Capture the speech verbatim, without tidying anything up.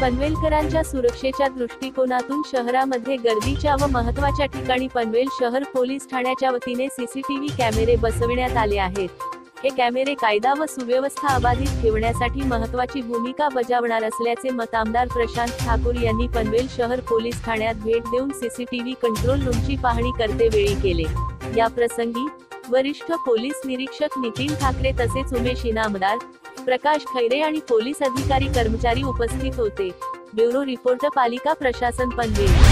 पनवेलकरांच्या सुरक्षेच्या दृष्टिकोनातून शहरामध्ये गर्दीच्या व महत्त्वाच्या ठिकाणी पनवेल शहर पोलीस ठाण्याच्या वतीने सीसीटीव्ही कॅमेरे बसविण्यात आले आहेत। हे कॅमेरे कायदा व सुव्यवस्था अबाधित ठेवण्यासाठी महत्त्वाची भूमिका बजावणार असल्याचे मत आमदार प्रशांत ठाकूर यांनी पनवेल शहर पोलीस ठाण्यात भेट देऊन सीसीटीव्ही कंट्रोल रूमची पाहणी करते वेळी केले। या प्रसंगी वरिष्ठ पोलीस निरीक्षक नितीन ठाकरे तसेच उमेश इनामदार, प्रकाश खैरे आणि पोलीस अधिकारी कर्मचारी उपस्थित होते। ब्युरो रिपोर्ट, पालिका प्रशासन, पनवेल।